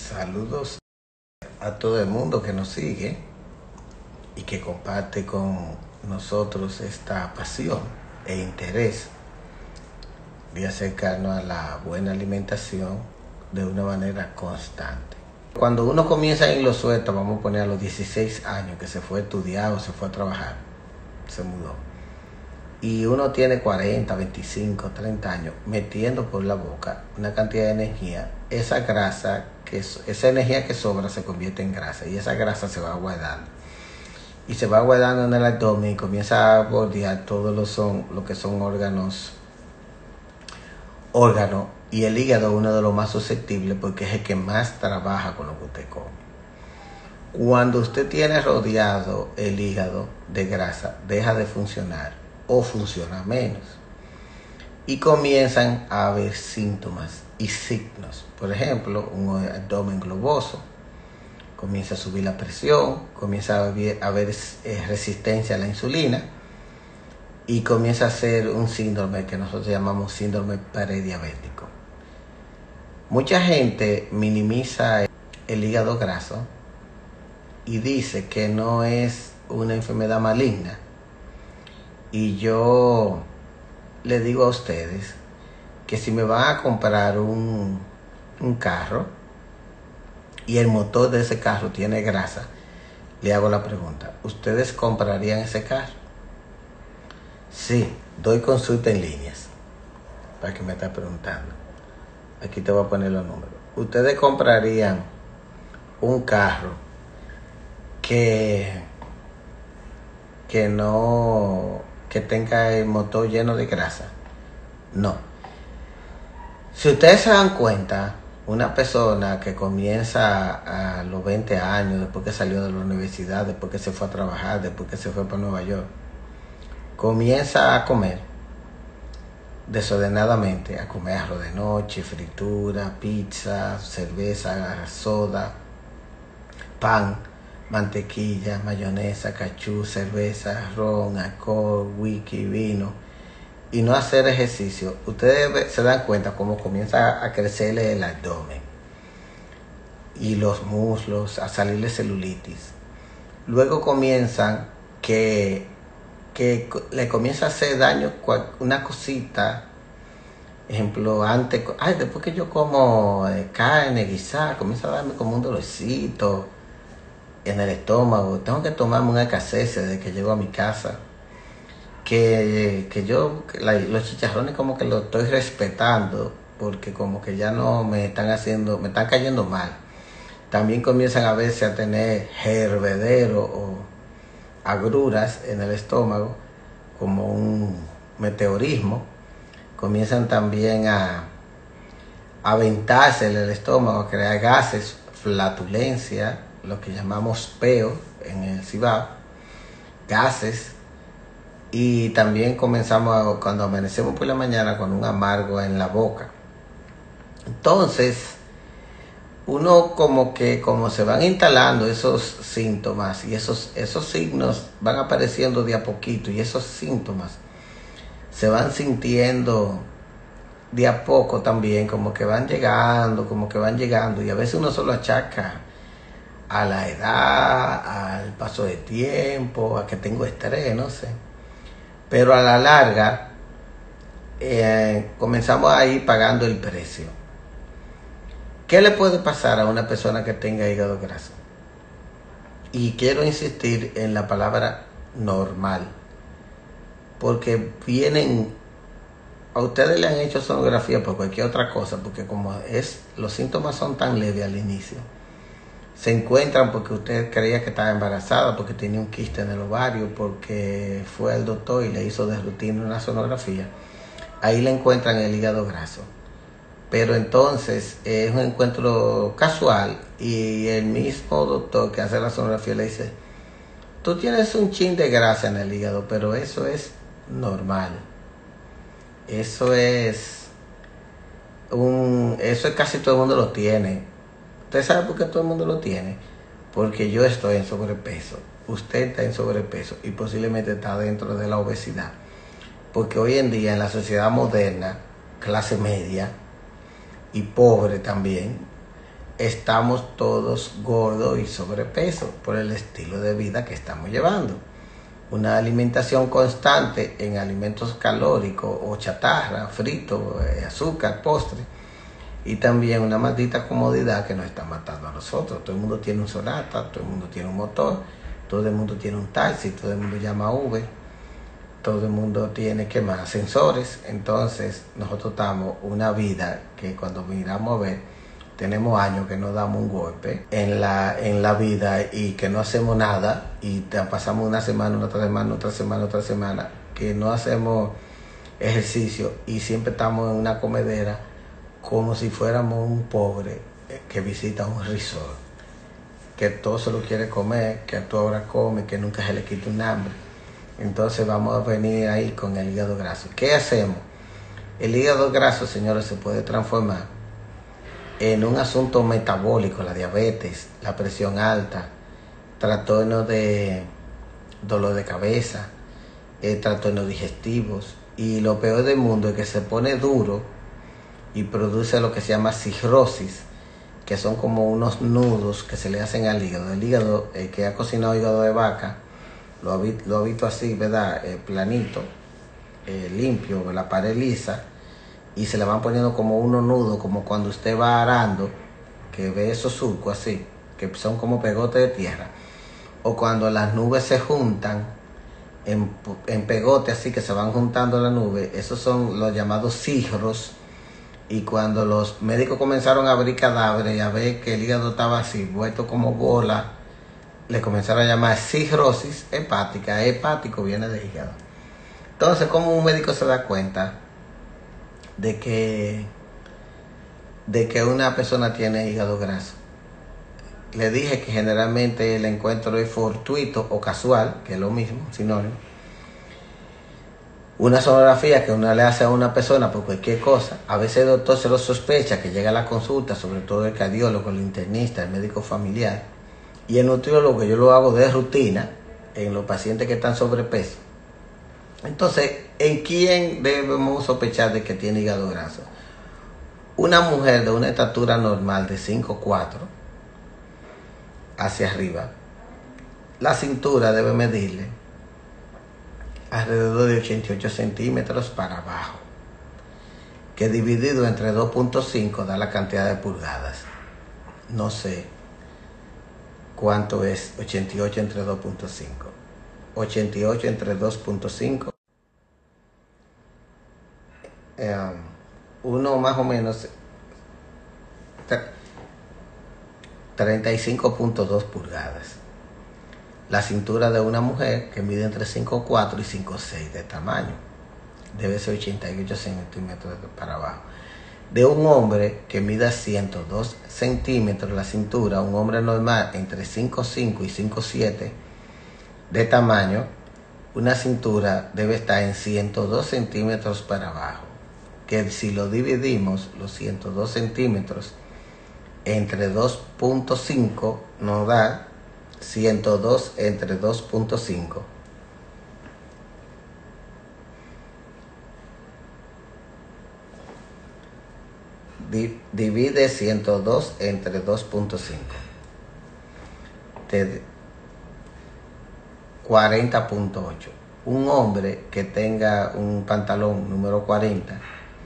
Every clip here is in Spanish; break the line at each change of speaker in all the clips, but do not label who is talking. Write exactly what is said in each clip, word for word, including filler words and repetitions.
Saludos a todo el mundo que nos sigue y que comparte con nosotros esta pasión e interés de acercarnos a la buena alimentación de una manera constante. Cuando uno comienza en lo suelto, vamos a poner a los dieciséis años, que se fue a estudiar o se fue a trabajar, se mudó, y uno tiene cuarenta, veinticinco, treinta años metiendo por la boca una cantidad de energía, esa grasa, que esa energía que sobra se convierte en grasa y esa grasa se va guardando y se va guardando en el abdomen y comienza a bordear todos los son lo que son órganos órganos y el hígado es uno de los más susceptibles porque es el que más trabaja con lo que usted come. Cuando usted tiene rodeado el hígado de grasa, deja de funcionar o funciona menos y comienzan a haber síntomas y signos. Por ejemplo, un abdomen globoso, comienza a subir la presión, comienza a haber, a haber eh, resistencia a la insulina y comienza a ser un síndrome que nosotros llamamos síndrome prediabético. Mucha gente minimiza el hígado graso y dice que no es una enfermedad maligna. Y yo les digo a ustedes que si me van a comprar un, un carro y el motor de ese carro tiene grasa, le hago la pregunta: ¿ustedes comprarían ese carro? Sí, doy consulta en líneas para que me esté preguntando. Aquí te voy a poner los números. ¿Ustedes comprarían un carro que, que no... que tenga el motor lleno de grasa? No. Si ustedes se dan cuenta, una persona que comienza a los veinte años, después que salió de la universidad, después que se fue a trabajar, después que se fue para Nueva York, comienza a comer desordenadamente, a comer arroz de noche, fritura, pizza, cerveza, soda, pan, mantequilla, mayonesa, cachú, cerveza, ron, alcohol, whisky, vino, y no hacer ejercicio. Ustedes se dan cuenta cómo comienza a crecerle el abdomen y los muslos, a salirle celulitis. Luego comienzan que, que le comienza a hacer daño una cosita. Ejemplo, antes, ay, después que yo como eh, carne guisada, comienza a darme como un dolorcito en el estómago. Tengo que tomarme una casese desde que llego a mi casa. Que, que yo, que la, los chicharrones como que los estoy respetando porque como que ya no me están haciendo, me están cayendo mal. También comienzan a veces a tener hervedero o agruras en el estómago, como un meteorismo. Comienzan también a aventarse en el estómago, a crear gases, flatulencia, lo que llamamos peo en el Cibao, gases. Y también comenzamos a, cuando amanecemos por la mañana con un amargo en la boca. Entonces, uno como que como se van instalando esos síntomas y esos, esos signos van apareciendo de a poquito y esos síntomas se van sintiendo de a poco también, como que van llegando, como que van llegando y a veces uno solo achaca a la edad, al paso de tiempo, a que tengo estrés, no sé. Pero a la larga eh, comenzamos a ir pagando el precio. ¿Qué le puede pasar a una persona que tenga hígado graso? Y quiero insistir en la palabra normal, porque vienen, a ustedes le han hecho sonografía por cualquier otra cosa, porque como es, los síntomas son tan leves al inicio, se encuentran porque usted creía que estaba embarazada, porque tenía un quiste en el ovario, porque fue al doctor y le hizo de rutina una sonografía. Ahí le encuentran el hígado graso. Pero entonces es un encuentro casual y el mismo doctor que hace la sonografía le dice: tú tienes un chin de grasa en el hígado, pero eso es normal. Eso es un, eso es casi todo el mundo lo tiene. ¿Usted sabe por qué todo el mundo lo tiene? Porque yo estoy en sobrepeso, usted está en sobrepeso y posiblemente está dentro de la obesidad. Porque hoy en día en la sociedad moderna, clase media y pobre también, estamos todos gordos y sobrepeso por el estilo de vida que estamos llevando. Una alimentación constante en alimentos calóricos o chatarra, frito, eh, azúcar, postre. Y también una maldita comodidad que nos está matando a nosotros. Todo el mundo tiene un Sonata, todo el mundo tiene un motor, todo el mundo tiene un taxi, todo el mundo llama Uber, todo el mundo tiene, ¿qué más? Ascensores. Entonces nosotros estamos una vida que cuando miramos a ver, tenemos años que nos damos un golpe en la, en la vida y que no hacemos nada y te pasamos una semana, otra semana, otra semana, otra semana, que no hacemos ejercicio y siempre estamos en una comedera como si fuéramos un pobre que visita un resort, que todo se lo quiere comer, que a toda hora come, que nunca se le quita un hambre. Entonces vamos a venir ahí con el hígado graso. ¿Qué hacemos? El hígado graso, señores, se puede transformar en un asunto metabólico, la diabetes, la presión alta, trastornos de dolor de cabeza, eh, trastornos digestivos. Y lo peor del mundo es que se pone duro y produce lo que se llama cirrosis, que son como unos nudos que se le hacen al hígado. El hígado, el que ha cocinado hígado de vaca, lo ha, lo ha visto así, ¿verdad? Eh, planito, eh, limpio, la pared lisa, y se le van poniendo como unos nudos, como cuando usted va arando, que ve esos surcos así, que son como pegotes de tierra, o cuando las nubes se juntan en, en pegote así, que se van juntando las nubes, esos son los llamados cirros. Y cuando los médicos comenzaron a abrir cadáveres y a ver que el hígado estaba así, vuelto como bola, le comenzaron a llamar cirrosis hepática. Hepático viene de hígado. Entonces, ¿cómo un médico se da cuenta de que, de que una persona tiene hígado graso? Le dije que generalmente el encuentro es fortuito o casual, que es lo mismo, sinónimo. Una sonografía que uno le hace a una persona por cualquier cosa, a veces el doctor se lo sospecha, que llega a la consulta, sobre todo el cardiólogo, el internista, el médico familiar, y el nutriólogo, que yo lo hago de rutina en los pacientes que están sobrepeso. Entonces, ¿en quién debemos sospechar de que tiene hígado graso? Una mujer de una estatura normal de cinco cuatro hacia arriba, la cintura debe medirle alrededor de ochenta y ocho centímetros para abajo, que dividido entre dos punto cinco da la cantidad de pulgadas. No sé cuánto es ochenta y ocho entre dos punto cinco. ochenta y ocho entre dos punto cinco. Eh, uno más o menos treinta y cinco punto dos pulgadas. La cintura de una mujer que mide entre cinco cuatro y cinco seis de tamaño debe ser ochenta y ocho centímetros para abajo. De un hombre que mida ciento dos centímetros la cintura, un hombre normal entre cinco cinco y cinco siete de tamaño, una cintura debe estar en ciento dos centímetros para abajo, que si lo dividimos los ciento dos centímetros entre dos punto cinco nos da ciento dos entre dos punto cinco. Divide ciento dos entre dos punto cinco. Te cuarenta punto ocho. Un hombre que tenga un pantalón número cuarenta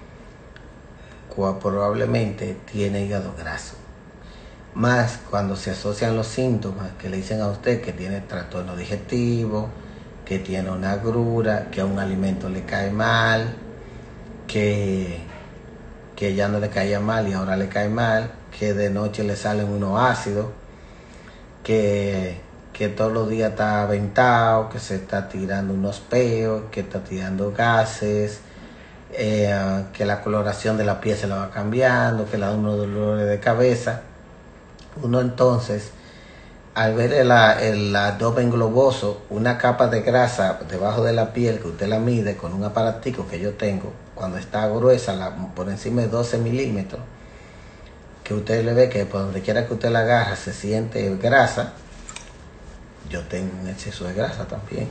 probablemente tiene hígado graso. Más cuando se asocian los síntomas que le dicen a usted que tiene trastorno digestivo, que tiene una agrura, que a un alimento le cae mal, que, que ya no le caía mal y ahora le cae mal, que de noche le salen unos ácidos, que, que todos los días está aventado, que se está tirando unos peos, que está tirando gases, eh, que la coloración de la piel se la va cambiando, que le da unos dolores de cabeza. Uno entonces, al ver el, el abdomen globoso, una capa de grasa debajo de la piel que usted la mide con un aparatico que yo tengo, cuando está gruesa, la, por encima de doce milímetros, que usted le ve que por donde quiera que usted la agarra se siente grasa. Yo tengo un exceso de grasa también.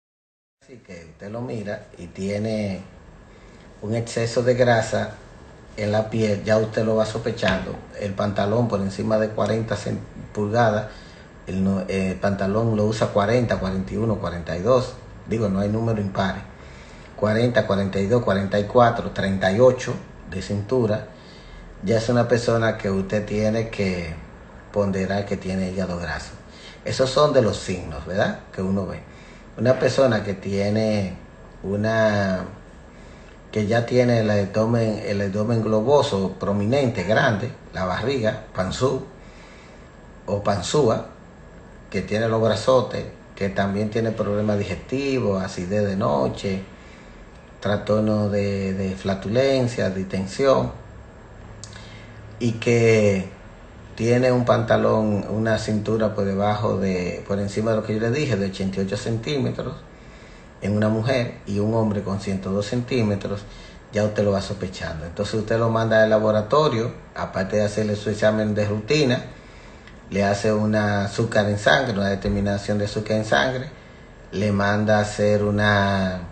Así que usted lo mira y tiene un exceso de grasa en la piel, ya usted lo va sospechando. El pantalón por encima de cuarenta pulgadas, el, no- el pantalón lo usa cuarenta, cuarenta y uno, cuarenta y dos, digo, no hay número impares, cuarenta, cuarenta y dos, cuarenta y cuatro, treinta y ocho de cintura, ya es una persona que usted tiene que ponderar que tiene hígado graso. Esos son de los signos, ¿verdad? Que uno ve. Una persona que tiene una, que ya tiene el abdomen, el abdomen globoso, prominente, grande, la barriga, panzú o panzúa, que tiene los brazotes, que también tiene problemas digestivos, acidez de noche, trastorno de, de flatulencia, distensión, y que tiene un pantalón, una cintura por debajo de, por encima de lo que yo le dije, de ochenta y ocho centímetros en una mujer, y un hombre con ciento dos centímetros, ya usted lo va sospechando. Entonces usted lo manda al laboratorio, aparte de hacerle su examen de rutina, le hace una azúcar en sangre, una determinación de azúcar en sangre, le manda a hacer una,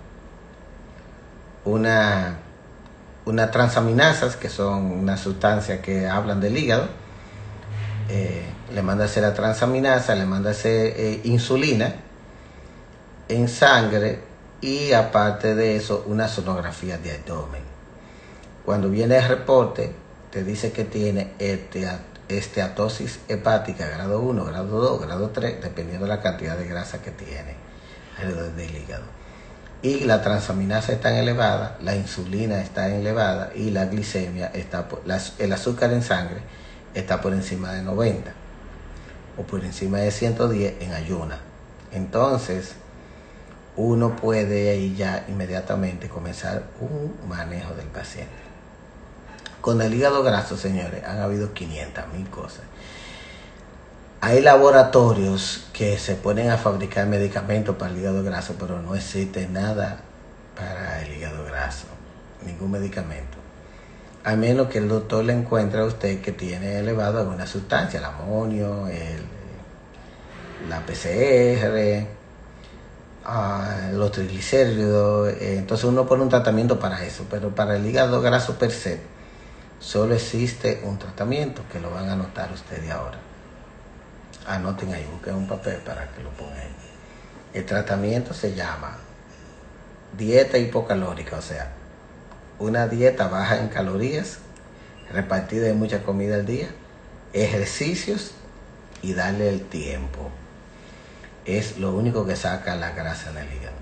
una, una transaminasas, que son una sustancia que hablan del hígado. Eh, le manda a hacer la transaminasa, le manda a hacer eh, insulina en sangre, y aparte de eso una sonografía de abdomen. Cuando viene el reporte te dice que tiene esteatosis hepática grado uno, grado dos, grado tres, dependiendo de la cantidad de grasa que tiene alrededor del hígado. Y la transaminasa está elevada, la insulina está elevada, y la glicemia está por, la, el azúcar en sangre está por encima de noventa o por encima de ciento diez en ayuna. Entonces uno puede ahí ya inmediatamente comenzar un manejo del paciente. Con el hígado graso, señores, han habido quinientas mil cosas. Hay laboratorios que se ponen a fabricar medicamentos para el hígado graso, pero no existe nada para el hígado graso, ningún medicamento. A menos que el doctor le encuentre a usted que tiene elevado alguna sustancia, el amonio, el, la P C R, uh, los triglicéridos. Eh, entonces uno pone un tratamiento para eso, pero para el hígado graso per se solo existe un tratamiento que lo van a anotar ustedes ahora. Anoten ahí, busquen un papel para que lo pongan ahí. El tratamiento se llama dieta hipocalórica, o sea, una dieta baja en calorías, repartida en mucha comida al día, ejercicios y darle el tiempo. Es lo único que saca la grasa del hígado.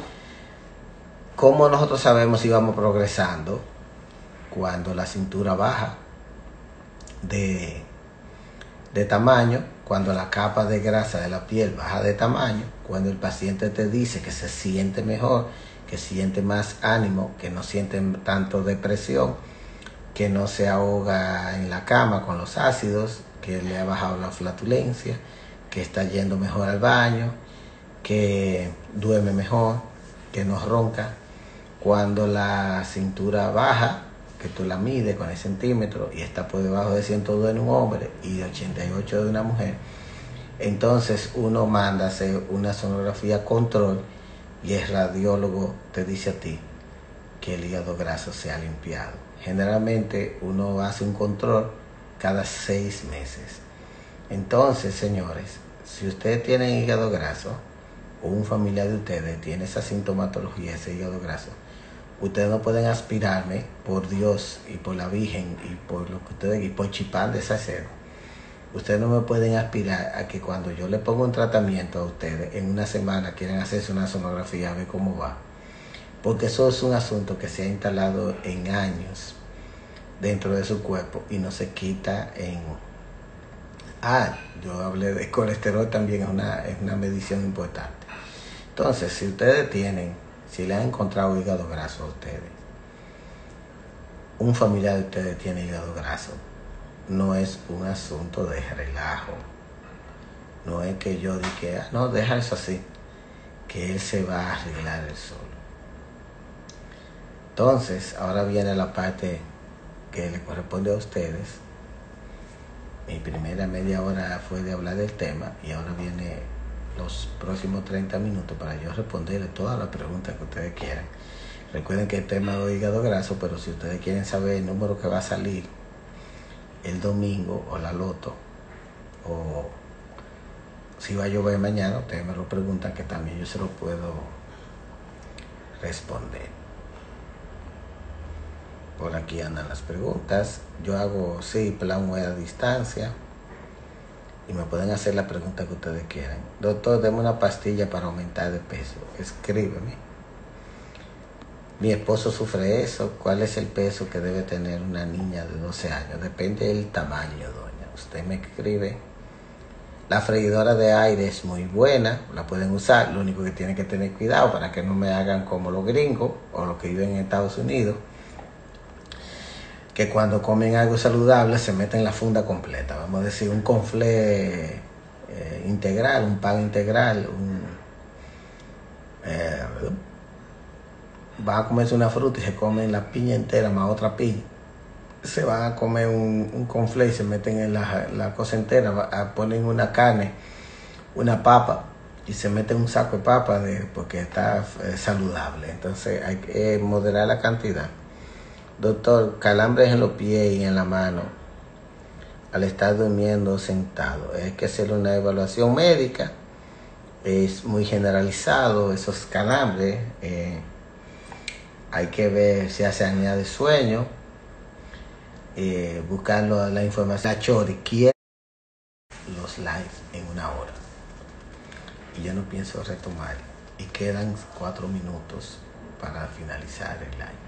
¿Cómo nosotros sabemos si vamos progresando? Cuando la cintura baja de, de tamaño, cuando la capa de grasa de la piel baja de tamaño, cuando el paciente te dice que se siente mejor, que siente más ánimo, que no siente tanto depresión, que no se ahoga en la cama con los ácidos, que le ha bajado la flatulencia, que está yendo mejor al baño, que duerme mejor, que no ronca. Cuando la cintura baja, que tú la mides con el centímetro y está por debajo de ciento dos en un hombre y de ochenta y ocho de una mujer, entonces uno manda a hacer una sonografía control, y el radiólogo te dice a ti que el hígado graso se ha limpiado. Generalmente uno hace un control cada seis meses. Entonces, señores, si ustedes tienen hígado graso, o un familiar de ustedes tiene esa sintomatología, ese hígado graso, ustedes no pueden aspirarme, por Dios y por la Virgen y por lo que ustedes, y por Chipán de Salcedo, ustedes no me pueden aspirar a que cuando yo le pongo un tratamiento a ustedes, en una semana quieran hacerse una sonografía a ver cómo va. Porque eso es un asunto que se ha instalado en años dentro de su cuerpo y no se quita en... Ah, yo hablé de colesterol, también es una, es una medición importante. Entonces, si ustedes tienen, si le han encontrado hígado graso a ustedes, un familiar de ustedes tiene hígado graso, no es un asunto de relajo. No es que yo diga, ah, no, deja eso así, que él se va a arreglar él solo. Entonces, ahora viene la parte que le corresponde a ustedes. Mi primera media hora fue de hablar del tema, y ahora viene los próximos treinta minutos para yo responderle todas las preguntas que ustedes quieran Recuerden que el tema es hígado graso, pero si ustedes quieren saber el número que va a salir el domingo o la loto, o si va a llover mañana, ustedes me lo preguntan, que también yo se lo puedo responder. Por aquí andan las preguntas. Yo hago, sí, plan a distancia. Y me pueden hacer la pregunta que ustedes quieran. Doctor, deme una pastilla para aumentar de peso. Escríbeme. Mi esposo sufre eso. ¿Cuál es el peso que debe tener una niña de doce años? Depende del tamaño, doña. Usted me escribe. La freidora de aire es muy buena. La pueden usar. Lo único que tienen que tener cuidado para que no me hagan como los gringos o los que viven en Estados Unidos, que cuando comen algo saludable se meten la funda completa. Vamos a decir, un conflé eh, integral, un pan integral, un, eh, van a comerse una fruta y se comen la piña entera más otra piña. Se van a comer un, un conflé y se meten en la, la cosa entera, a, ponen una carne, una papa, y se meten un saco de papa de, porque está eh, saludable. Entonces hay que eh, moderar la cantidad. Doctor, calambres en los pies y en la mano al estar durmiendo sentado. Hay que hacer una evaluación médica. Es muy generalizado esos calambres. Eh, hay que ver si hace apnea de sueño. Eh, buscando la información. La Chori quiere los lives en una hora. Y yo no pienso retomar. Y quedan cuatro minutos para finalizar el live.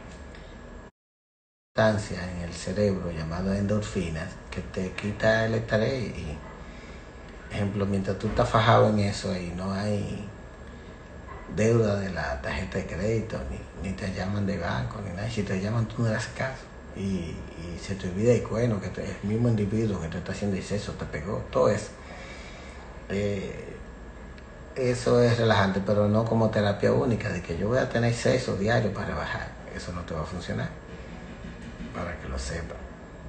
En el cerebro llamado endorfinas que te quita el estrés. Y ejemplo, mientras tú estás fajado en eso y no hay deuda de la tarjeta de crédito, ni, ni te llaman de banco, ni nada, si te llaman tú no le haces caso y, y se te olvida el cuerno que te, el mismo individuo que te está haciendo exceso te pegó, todo eso. Eh, eso es relajante, pero no como terapia única de que yo voy a tener sexo diario para bajar. Eso no te va a funcionar, para que lo sepan.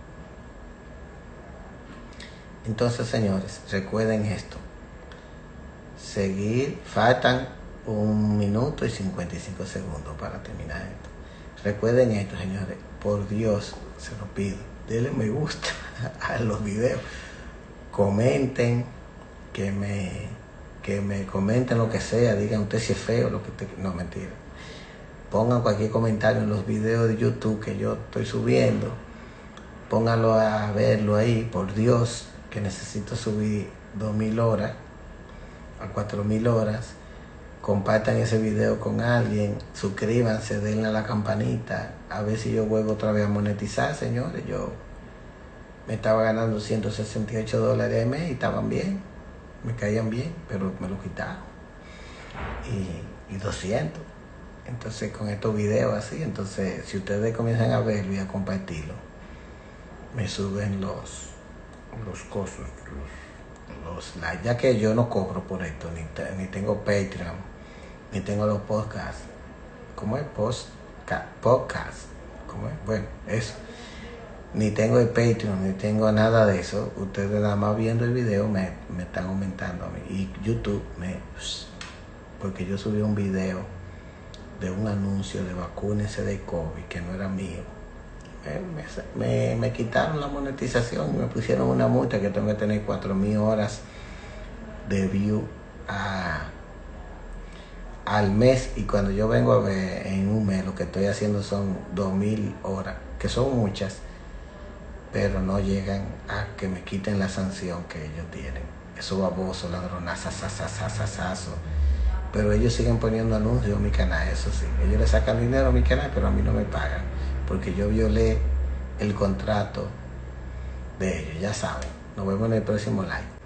Entonces, señores, recuerden esto. Seguir, faltan un minuto y cincuenta y cinco segundos para terminar esto. Recuerden esto, señores, por Dios, se lo pido. Denle me gusta a los videos. Comenten, que me, que me comenten lo que sea, digan usted si es feo, lo que te, no, mentira. Pongan cualquier comentario en los videos de YouTube que yo estoy subiendo. Pónganlo a verlo ahí, por Dios, que necesito subir dos mil horas a cuatro mil horas. Compartan ese video con alguien, suscríbanse, denle a la campanita, a ver si yo vuelvo otra vez a monetizar, señores. Yo me estaba ganando ciento sesenta y ocho dólares al mes y estaban bien, me caían bien, pero me lo quitaron. Y, y doscientos. Entonces, con estos videos así, entonces, si ustedes comienzan a verlo y a compartirlo, me suben los, los costos, los, los likes, ya que yo no cobro por esto, ni, te, ni tengo Patreon, ni tengo los podcasts. ¿Cómo es? Post, podcast. ¿Cómo es? Bueno, eso. Ni tengo el Patreon, ni tengo nada de eso. Ustedes nada más viendo el video me, me están aumentando a mí. Y YouTube me... Porque yo subí un video de un anuncio de vacúnese de COVID que no era mío. Me, me, me quitaron la monetización y me pusieron una multa que tengo que tener cuatro mil horas de view a, al mes. Y cuando yo vengo a ver en un mes, lo que estoy haciendo son dos mil horas, que son muchas, pero no llegan a que me quiten la sanción que ellos tienen. Esos babosos, ladronazos, sasasasasasaso. Pero ellos siguen poniendo anuncios en mi canal, eso sí. Ellos le sacan dinero a mi canal, pero a mí no me pagan. Porque yo violé el contrato de ellos, ya saben. Nos vemos en el próximo live.